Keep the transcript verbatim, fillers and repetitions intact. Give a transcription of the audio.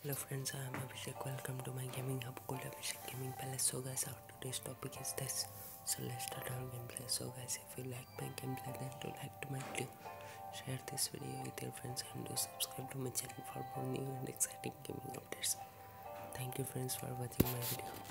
Hello friends, I am Abhishek. Welcome to my gaming hub called Abhishek Gaming Palace. So guys, our today's topic is this. So let's start our gameplay. So guys, if you like my gameplay, then do like to my video, share this video with your friends, and do subscribe to my channel for more new and exciting gaming updates. Thank you friends for watching my video.